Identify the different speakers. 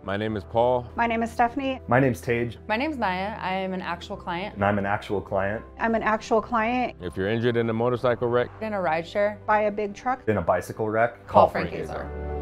Speaker 1: My name is Paul.
Speaker 2: My name is Stephanie.
Speaker 3: My name's Tage.
Speaker 4: My name's Naya. I am an actual client.
Speaker 3: And I'm an actual client.
Speaker 2: I'm an actual client.
Speaker 1: If you're injured in a motorcycle wreck,
Speaker 4: In a rideshare.
Speaker 2: By a big truck.
Speaker 3: In a bicycle wreck,
Speaker 4: Call Frank Azar.